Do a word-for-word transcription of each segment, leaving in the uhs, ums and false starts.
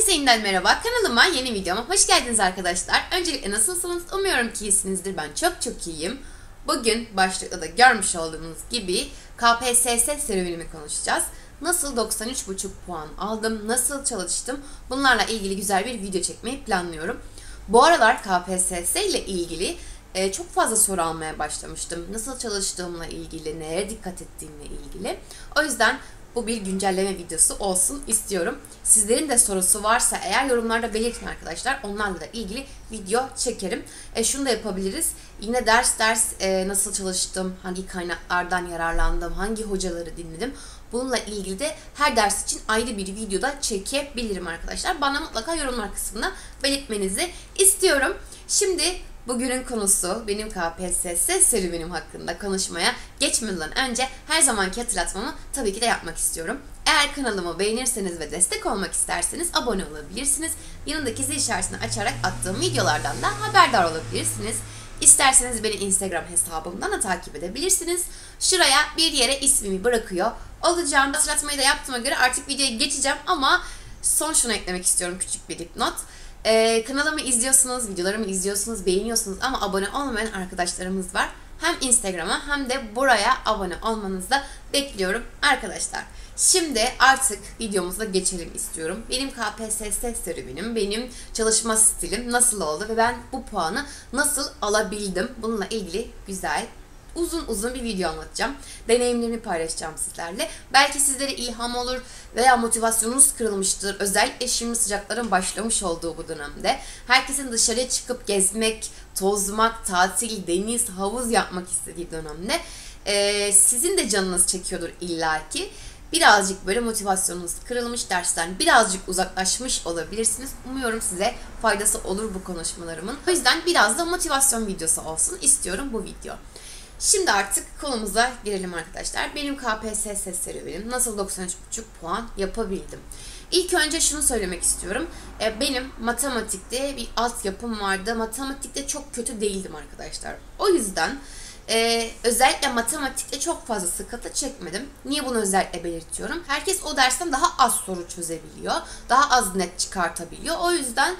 Herkese yeniden merhaba. Kanalıma, yeni videoma hoş geldiniz arkadaşlar. Öncelikle nasılsınız? Umuyorum ki iyisinizdir. Ben çok çok iyiyim. Bugün başlıkta da görmüş olduğunuz gibi K P S S serüvenimi konuşacağız. Nasıl doksan üç buçuk puan aldım, nasıl çalıştım, bunlarla ilgili güzel bir video çekmeyi planlıyorum. Bu aralar K P S S ile ilgili e, çok fazla soru almaya başlamıştım. Nasıl çalıştığımla ilgili, neye dikkat ettiğimle ilgili. O yüzden bu bir güncelleme videosu olsun istiyorum. Sizlerin de sorusu varsa eğer yorumlarda belirtin arkadaşlar. Onlarla da ilgili video çekerim. E, şunu da yapabiliriz. Yine ders ders e, nasıl çalıştım, hangi kaynaklardan yararlandım, hangi hocaları dinledim. Bununla ilgili de her ders için ayrı bir videoda çekebilirim arkadaşlar. Bana mutlaka yorumlar kısmına belirtmenizi istiyorum. Şimdi bugünün konusu benim K P S S serüvenim hakkında konuşmaya geçmeden önce her zamanki hatırlatmamı tabii ki de yapmak istiyorum. Eğer kanalımı beğenirseniz ve destek olmak isterseniz abone olabilirsiniz. Yanındaki zil işaretini açarak attığım videolardan da haberdar olabilirsiniz. İsterseniz beni Instagram hesabımdan da takip edebilirsiniz. Şuraya bir yere ismimi bırakıyor olacağım. Hatırlatmayı da yaptığıma göre artık videoya geçeceğim ama son şunu eklemek istiyorum, küçük bir dipnot. Ee, kanalımı izliyorsunuz, videolarımı izliyorsunuz, beğeniyorsunuz ama abone olmayan arkadaşlarımız var. Hem Instagram'a hem de buraya abone olmanızı da bekliyorum arkadaşlar. Şimdi artık videomuza geçelim istiyorum. Benim K P S S serüvenim, benim çalışma stilim nasıl oldu ve ben bu puanı nasıl alabildim? Bununla ilgili güzel, uzun uzun bir video anlatacağım. Deneyimlerimi paylaşacağım sizlerle. Belki sizlere ilham olur veya motivasyonunuz kırılmıştır. Özellikle şimdi sıcakların başlamış olduğu bu dönemde. Herkesin dışarıya çıkıp gezmek, tozmak, tatil, deniz, havuz yapmak istediği dönemde ee, sizin de canınız çekiyordur illaki. Birazcık böyle motivasyonunuz kırılmış, dersten birazcık uzaklaşmış olabilirsiniz. Umuyorum size faydası olur bu konuşmalarımın. O yüzden biraz da motivasyon videosu olsun istiyorum bu video. Şimdi artık konumuza girelim arkadaşlar. Benim K P S S serüvenim, nasıl doksan üç buçuk puan yapabildim? İlk önce şunu söylemek istiyorum. Benim matematikte bir altyapım vardı. Matematikte çok kötü değildim arkadaşlar. O yüzden Ee, özellikle matematikte çok fazla sıkıntı çekmedim. Niye bunu özellikle belirtiyorum? Herkes o dersten daha az soru çözebiliyor. Daha az net çıkartabiliyor. O yüzden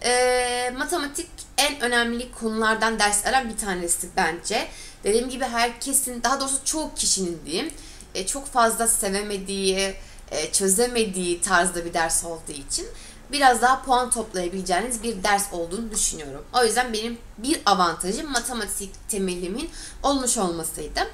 e, matematik en önemli konulardan derslerden bir tanesi bence. Dediğim gibi herkesin, daha doğrusu çoğu kişinin diyeyim, e, çok fazla sevemediği, e, çözemediği tarzda bir ders olduğu için biraz daha puan toplayabileceğiniz bir ders olduğunu düşünüyorum. O yüzden benim bir avantajım matematik temelimin olmuş olmasıydı.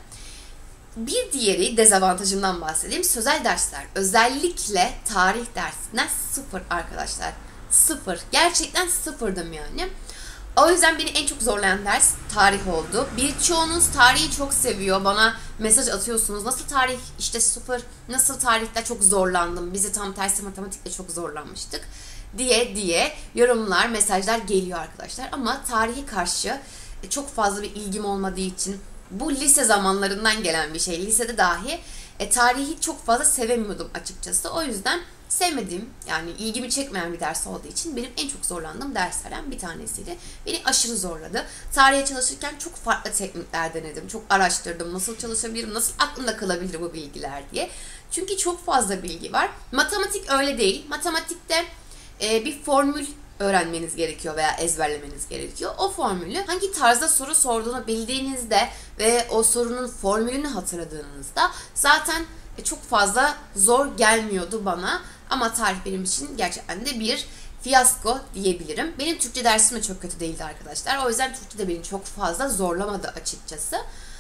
Bir diğeri, dezavantajımdan bahsedeyim. Sözel dersler. Özellikle tarih dersinden sıfır arkadaşlar. Sıfır. Gerçekten sıfırdım yani. O yüzden beni en çok zorlayan ders tarih oldu. Birçoğunuz tarihi çok seviyor. Bana mesaj atıyorsunuz. Nasıl tarih işte sıfır, nasıl tarihte çok zorlandım. Bizi tam tersi matematikte çok zorlanmıştık diye diye yorumlar, mesajlar geliyor arkadaşlar. Ama tarihi karşı çok fazla bir ilgim olmadığı için, bu lise zamanlarından gelen bir şey. Lisede dahi e, tarihi çok fazla sevemiyordum açıkçası. O yüzden sevmediğim, yani ilgimi çekmeyen bir ders olduğu için benim en çok zorlandığım derslerden bir tanesiydi. Beni aşırı zorladı. Tarihe çalışırken çok farklı teknikler denedim. Çok araştırdım. Nasıl çalışabilirim, nasıl aklımda kalabilir bu bilgiler diye. Çünkü çok fazla bilgi var. Matematik öyle değil. Matematikte e, bir formül öğrenmeniz gerekiyor veya ezberlemeniz gerekiyor. O formülü hangi tarzda soru sorduğunu bildiğinizde ve o sorunun formülünü hatırladığınızda zaten çok fazla zor gelmiyordu bana. Ama tarih benim için gerçekten de bir fiyasko diyebilirim. Benim Türkçe dersim de çok kötü değildi arkadaşlar. O yüzden Türkçe de beni çok fazla zorlamadı açıkçası.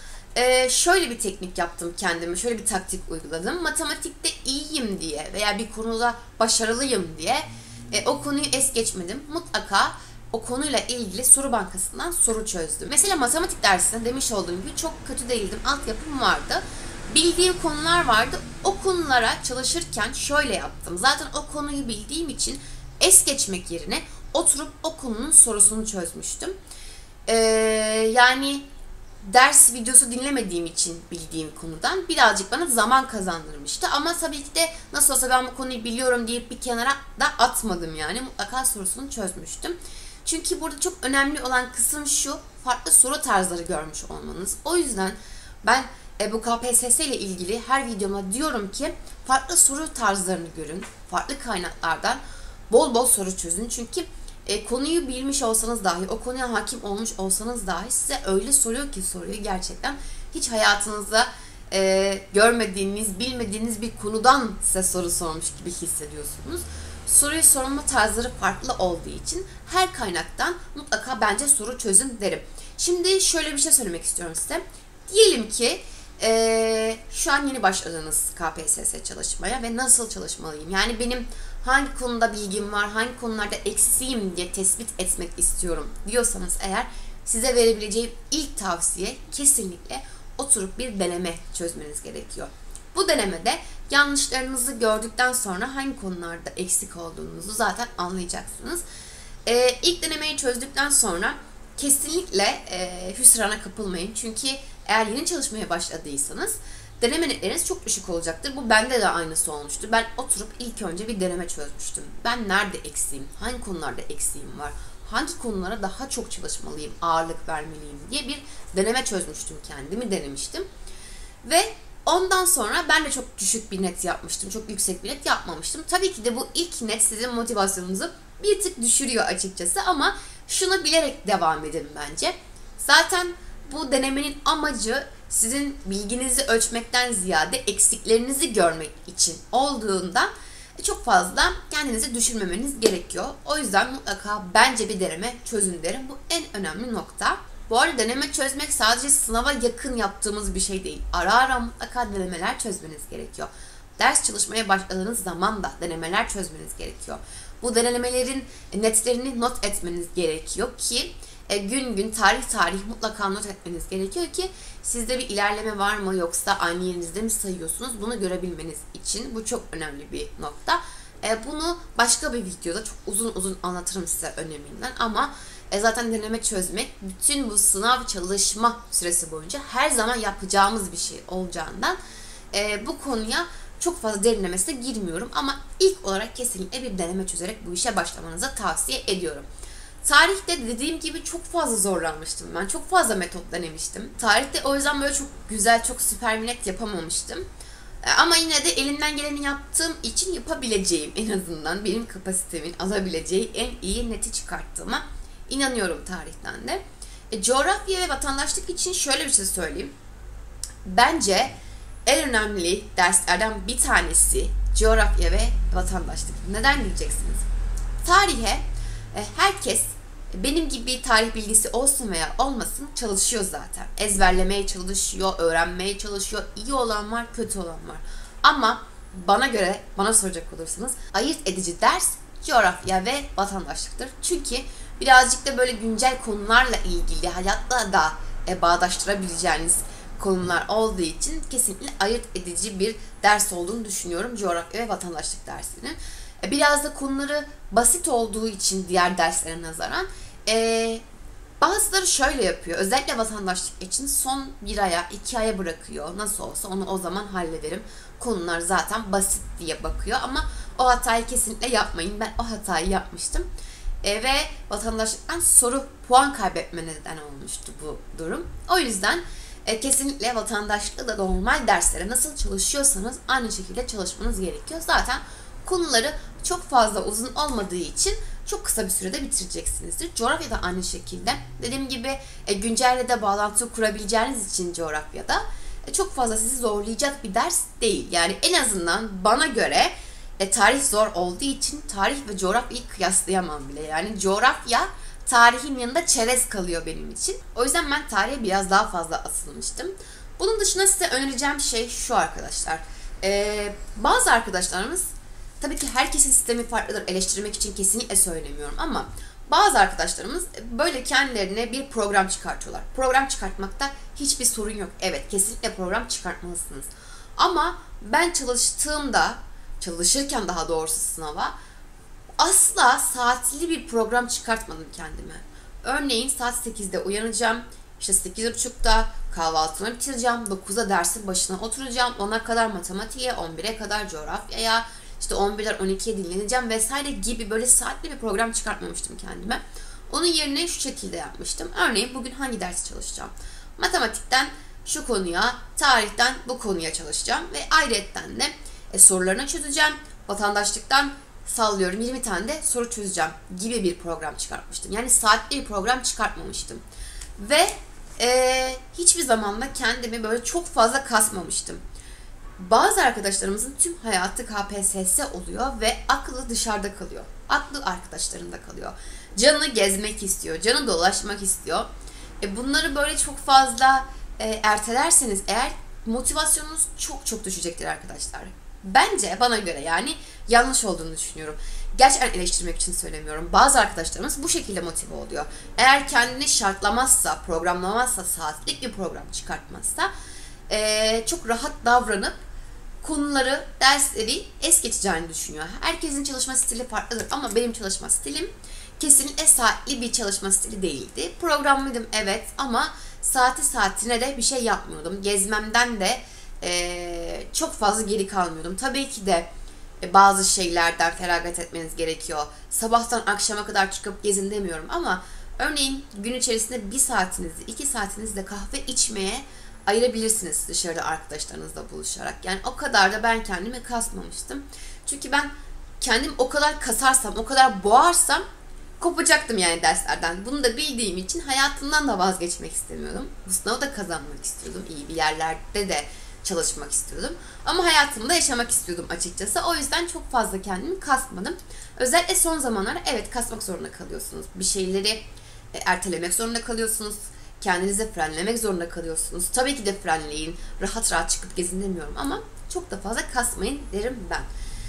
Ee, şöyle bir teknik yaptım kendime. Şöyle bir taktik uyguladım. Matematikte iyiyim diye veya bir konuda başarılıyım diye e, o konuyu es geçmedim. Mutlaka o konuyla ilgili soru bankasından soru çözdüm. Mesela matematik dersinde demiş olduğum gibi çok kötü değildim. Altyapım vardı. Bildiğim konular vardı. O konulara çalışırken şöyle yaptım. Zaten o konuyu bildiğim için es geçmek yerine oturup o konunun sorusunu çözmüştüm. Ee, yani ders videosu dinlemediğim için bildiğim konudan birazcık bana zaman kazandırmıştı. Ama tabii ki de nasıl olsa ben bu konuyu biliyorum deyip bir kenara da atmadım yani. Mutlaka sorusunu çözmüştüm. Çünkü burada çok önemli olan kısım şu: farklı soru tarzları görmüş olmanız. O yüzden ben E, bu K P S S ile ilgili her videoma diyorum ki farklı soru tarzlarını görün, farklı kaynaklardan bol bol soru çözün. Çünkü e, konuyu bilmiş olsanız dahi, o konuya hakim olmuş olsanız dahi size öyle soruyor ki soruyu gerçekten hiç hayatınızda e, görmediğiniz, bilmediğiniz bir konudan size soru sormuş gibi hissediyorsunuz. Soruyu sorma tarzları farklı olduğu için her kaynaktan mutlaka bence soru çözün derim. Şimdi şöyle bir şey söylemek istiyorum size. Diyelim ki Ee, şu an yeni başladınız K P S S çalışmaya ve nasıl çalışmalıyım? Yani benim hangi konuda bilgim var, hangi konularda eksiğim diye tespit etmek istiyorum diyorsanız eğer size verebileceğim ilk tavsiye kesinlikle oturup bir deneme çözmeniz gerekiyor. Bu denemede yanlışlarınızı gördükten sonra hangi konularda eksik olduğunuzu zaten anlayacaksınız. Ee, ilk denemeyi çözdükten sonra kesinlikle e, hüsrana kapılmayın. Çünkü eğer yeni çalışmaya başladıysanız deneme netleriniz çok düşük olacaktır. Bu bende de aynısı olmuştu. Ben oturup ilk önce bir deneme çözmüştüm. Ben nerede eksiğim, hangi konularda eksiğim var, hangi konulara daha çok çalışmalıyım, ağırlık vermeliyim diye bir deneme çözmüştüm. Kendimi denemiştim. Ve ondan sonra ben de çok düşük bir net yapmıştım. Çok yüksek bir net yapmamıştım. Tabii ki de bu ilk net sizin motivasyonunuzu bir tık düşürüyor açıkçası ama şunu bilerek devam edin bence. Zaten bu denemenin amacı sizin bilginizi ölçmekten ziyade eksiklerinizi görmek için olduğundan çok fazla kendinizi düşürmemeniz gerekiyor. O yüzden mutlaka bence bir deneme çözün derim. Bu en önemli nokta. Bu arada deneme çözmek sadece sınava yakın yaptığımız bir şey değil. Ara ara mutlaka denemeler çözmeniz gerekiyor. Ders çalışmaya başladığınız zaman da denemeler çözmeniz gerekiyor. Bu denemelerin netlerini not etmeniz gerekiyor ki gün gün, tarih tarih mutlaka not etmeniz gerekiyor ki sizde bir ilerleme var mı yoksa aynı yerinizde mi sayıyorsunuz bunu görebilmeniz için. Bu çok önemli bir nokta. Bunu başka bir videoda çok uzun uzun anlatırım size öneminden ama zaten deneme çözmek bütün bu sınav çalışma süresi boyunca her zaman yapacağımız bir şey olacağından bu konuya çok fazla derinlemesine girmiyorum ama ilk olarak kesinlikle bir deneme çözerek bu işe başlamanızı tavsiye ediyorum. Tarihte dediğim gibi çok fazla zorlanmıştım ben. Çok fazla metot denemiştim. Tarihte o yüzden böyle çok güzel, çok süper bir net yapamamıştım. Ama yine de elimden geleni yaptığım için yapabileceğim en azından benim kapasitemin alabileceği en iyi neti çıkarttığıma inanıyorum tarihten de. E, coğrafya ve vatandaşlık için şöyle bir şey söyleyeyim. Bence en önemli derslerden bir tanesi coğrafya ve vatandaşlık. Neden diyeceksiniz? Tarihe herkes benim gibi tarih bilgisi olsun veya olmasın çalışıyor zaten. Ezberlemeye çalışıyor, öğrenmeye çalışıyor. İyi olan var, kötü olan var. Ama bana göre, bana soracak olursanız ayırt edici ders coğrafya ve vatandaşlıktır. Çünkü birazcık da böyle güncel konularla ilgili hayatta da e, bağdaştırabileceğiniz konular olduğu için kesinlikle ayırt edici bir ders olduğunu düşünüyorum coğrafya ve vatandaşlık dersinin. Biraz da konuları basit olduğu için diğer derslere nazaran e, bazıları şöyle yapıyor. Özellikle vatandaşlık için son bir aya, iki aya bırakıyor. Nasıl olsa onu o zaman hallederim. Konular zaten basit diye bakıyor ama o hatayı kesinlikle yapmayın. Ben o hatayı yapmıştım. E, ve vatandaşlıktan soru puan kaybetme neden olmuştu bu durum. O yüzden e, kesinlikle vatandaşlıkta da normal derslere nasıl çalışıyorsanız aynı şekilde çalışmanız gerekiyor. Zaten konuları çok fazla uzun olmadığı için çok kısa bir sürede bitireceksinizdir. Coğrafya da aynı şekilde. Dediğim gibi e, güncelle de bağlantı kurabileceğiniz için coğrafyada e, çok fazla sizi zorlayacak bir ders değil. Yani en azından bana göre e, tarih zor olduğu için tarih ve coğrafyayı kıyaslayamam bile. Yani coğrafya tarihin yanında çerez kalıyor benim için. O yüzden ben tarihe biraz daha fazla asılmıştım. Bunun dışında size önereceğim şey şu arkadaşlar. E, bazı arkadaşlarımız, tabii ki herkesin sistemi farklıdır, eleştirmek için kesinlikle söylemiyorum ama bazı arkadaşlarımız böyle kendilerine bir program çıkartıyorlar. Program çıkartmakta hiçbir sorun yok. Evet, kesinlikle program çıkartmalısınız. Ama ben çalıştığımda, çalışırken daha doğrusu sınava asla saatli bir program çıkartmadım kendime. Örneğin saat sekizde uyanacağım, işte sekiz buçukta kahvaltımı bitireceğim, dokuzda dersin başına oturacağım, ona kadar matematiğe, on bire kadar coğrafyaya, İşte on birden on ikiye dinleneceğim vesaire gibi böyle saatli bir program çıkartmamıştım kendime. Onun yerine şu şekilde yapmıştım. Örneğin bugün hangi dersi çalışacağım? Matematikten şu konuya, tarihten bu konuya çalışacağım ve ayrıyetten de e, sorularını çözeceğim. Vatandaşlıktan sallıyorum yirmi tane de soru çözeceğim gibi bir program çıkartmıştım. Yani saatli bir program çıkartmamıştım. Ve e, hiçbir zaman da kendimi böyle çok fazla kasmamıştım. Bazı arkadaşlarımızın tüm hayatı K P S S oluyor ve aklı dışarıda kalıyor. Aklı arkadaşlarında kalıyor. Canı gezmek istiyor, canı dolaşmak istiyor. E bunları böyle çok fazla e, ertelerseniz eğer motivasyonunuz çok çok düşecektir arkadaşlar. Bence bana göre yani yanlış olduğunu düşünüyorum. Gerçekten eleştirmek için söylemiyorum. Bazı arkadaşlarımız bu şekilde motive oluyor. Eğer kendini şartlamazsa, programlamazsa, saatlik bir program çıkartmazsa e, çok rahat davranıp konuları, dersleri es geçeceğini düşünüyor. Herkesin çalışma stili farklıdır ama benim çalışma stilim kesinlikle saatli bir çalışma stili değildi. Programlıydım evet ama saati saatine de bir şey yapmıyordum. Gezmemden de e, çok fazla geri kalmıyordum. Tabii ki de e, bazı şeylerden feragat etmeniz gerekiyor. Sabahtan akşama kadar çıkıp gezin demiyorum ama örneğin gün içerisinde bir saatinizi, iki saatinizi de kahve içmeye ayırabilirsiniz dışarıda arkadaşlarınızla buluşarak. Yani o kadar da ben kendimi kasmamıştım. Çünkü ben kendim o kadar kasarsam, o kadar boğarsam kopacaktım yani derslerden. Bunu da bildiğim için hayatımdan da vazgeçmek istemiyordum. Bu sınavı da kazanmak istiyordum. İyi bir yerlerde de çalışmak istiyordum. Ama hayatımda yaşamak istiyordum açıkçası. O yüzden çok fazla kendimi kasmadım. Özellikle son zamanlarda evet kasmak zorunda kalıyorsunuz. Bir şeyleri e, ertelemek zorunda kalıyorsunuz. Kendinizi frenlemek zorunda kalıyorsunuz. Tabii ki de frenleyin. Rahat rahat çıkıp gezin demiyorum ama çok da fazla kasmayın derim ben.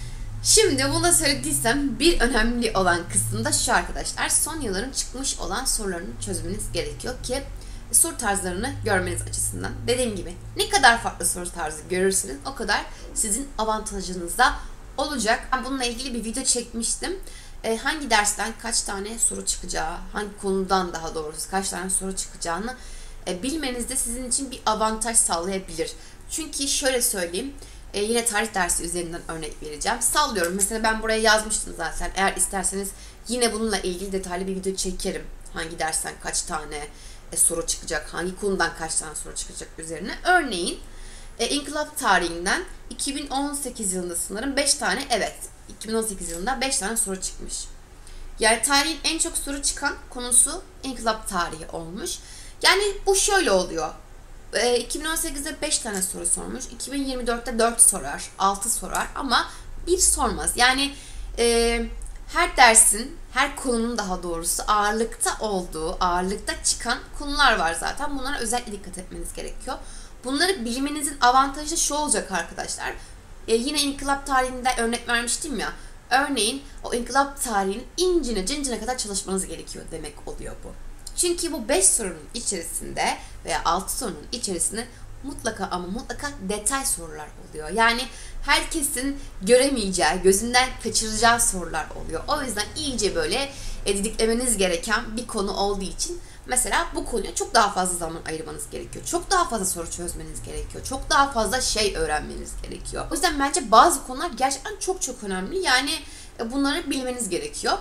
Şimdi bunu da söylediysem bir önemli olan kısım da şu arkadaşlar. Son yılların çıkmış olan sorularını çözmeniz gerekiyor ki soru tarzlarını görmeniz açısından. Dediğim gibi ne kadar farklı soru tarzı görürsünüz o kadar sizin avantajınızda olacak. Ben bununla ilgili bir video çekmiştim. E, hangi dersten kaç tane soru çıkacağı, hangi konudan daha doğrusu kaç tane soru çıkacağını e, bilmeniz de sizin için bir avantaj sağlayabilir. Çünkü şöyle söyleyeyim, e, yine tarih dersi üzerinden örnek vereceğim. Sallıyorum mesela ben buraya yazmıştım zaten. Eğer isterseniz yine bununla ilgili detaylı bir video çekerim. Hangi dersten kaç tane e, soru çıkacak, hangi konudan kaç tane soru çıkacak üzerine. Örneğin e, İnkılap tarihinden iki bin on sekiz yılında sanırım beş tane evet. iki bin on sekiz yılında beş tane soru çıkmış. Yani tarihin en çok soru çıkan konusu İnkılap tarihi olmuş. Yani bu şöyle oluyor. E, iki bin on sekizde beş tane soru sormuş. iki bin yirmi dörtte dört sorar, altı sorar ama bir sormaz. Yani e, her dersin, her konunun daha doğrusu ağırlıkta olduğu, ağırlıkta çıkan konular var zaten. Bunlara özellikle dikkat etmeniz gerekiyor. Bunları bilmenizin avantajı şu olacak arkadaşlar. E, yine inkılap tarihinde örnek vermiştim ya. Örneğin o inkılap tarihinin incine cincine kadar çalışmanız gerekiyor demek oluyor bu. Çünkü bu beş sorunun içerisinde veya altı sorunun içerisinde mutlaka ama mutlaka detay sorular oluyor. Yani herkesin göremeyeceği, gözünden kaçıracağı sorular oluyor. O yüzden iyice böyle didiklemeniz gereken bir konu olduğu için mesela bu konuya çok daha fazla zaman ayırmanız gerekiyor. Çok daha fazla soru çözmeniz gerekiyor. Çok daha fazla şey öğrenmeniz gerekiyor. O yüzden bence bazı konular gerçekten çok çok önemli. Yani bunları bilmeniz gerekiyor.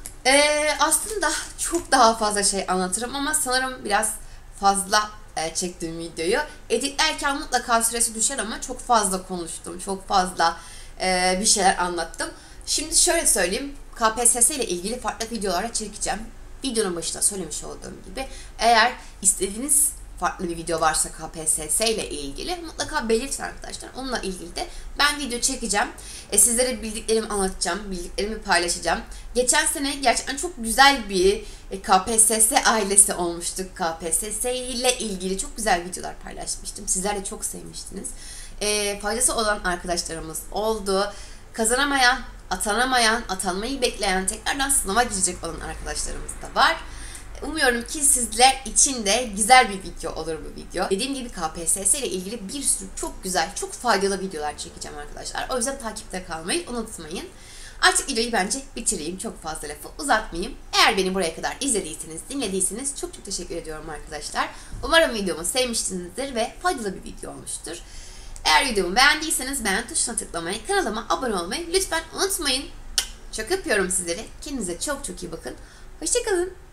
Ee, aslında çok daha fazla şey anlatırım ama sanırım biraz fazla e, çektiğim videoyu. Editlerken mutlaka süresi düşer ama çok fazla konuştum. Çok fazla e, bir şeyler anlattım. Şimdi şöyle söyleyeyim. K P S S ile ilgili farklı videolara çekeceğim. Videonun başında söylemiş olduğum gibi eğer istediğiniz farklı bir video varsa K P S S ile ilgili mutlaka belirtin arkadaşlar. Onunla ilgili de ben video çekeceğim. E, sizlere bildiklerimi anlatacağım, bildiklerimi paylaşacağım. Geçen sene gerçekten çok güzel bir e, K P S S ailesi olmuştuk. K P S S ile ilgili çok güzel videolar paylaşmıştım. Sizler de çok sevmiştiniz. E, faydası olan arkadaşlarımız oldu. Kazanamayan, atanamayan, atanmayı bekleyen, tekrardan sınava girecek olan arkadaşlarımız da var. Umuyorum ki sizler için de güzel bir video olur bu video. Dediğim gibi K P S S ile ilgili bir sürü çok güzel, çok faydalı videolar çekeceğim arkadaşlar. O yüzden takipte kalmayı unutmayın. Artık videoyu bence bitireyim. Çok fazla lafı uzatmayayım. Eğer beni buraya kadar izlediyseniz, dinlediyseniz çok çok teşekkür ediyorum arkadaşlar. Umarım videomu sevmişsinizdir ve faydalı bir video olmuştur. Eğer videomu beğendiyseniz beğen tuşuna tıklamayı, kanalıma abone olmayı lütfen unutmayın. Çok öpüyorum sizleri. Kendinize çok çok iyi bakın. Hoşçakalın.